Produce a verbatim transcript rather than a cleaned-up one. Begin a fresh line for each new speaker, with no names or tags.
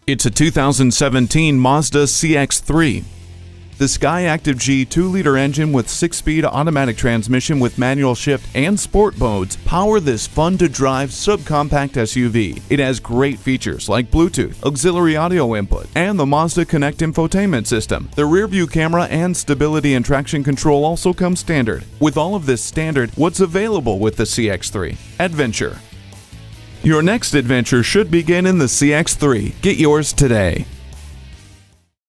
It's a two thousand seventeen Mazda C X three. The Skyactiv G two liter engine with six speed automatic transmission with manual shift and sport modes power this fun-to-drive subcompact S U V. It has great features like Bluetooth, auxiliary audio input, and the Mazda Connect infotainment system. The rear-view camera and stability and traction control also come standard. With all of this standard, what's available with the C X three? Adventure. Your next adventure should begin in the C X three. Get yours today.